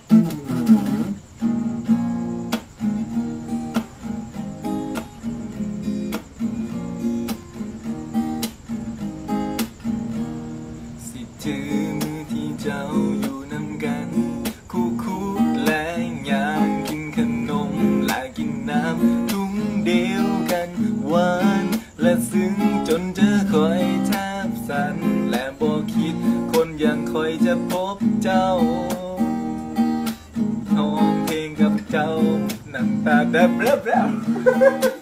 สิถือมือที่เจ้าอยู่นำกันคู่และยางกินขนมและกินน้ำถุงเดียวกันหวานและซึ้งจนเธอคอยแทบสั่นและบอกคิดคนอย่างคอยจะพบเจ้าห้องเพลงกับเจ้าน้ำตาแดบ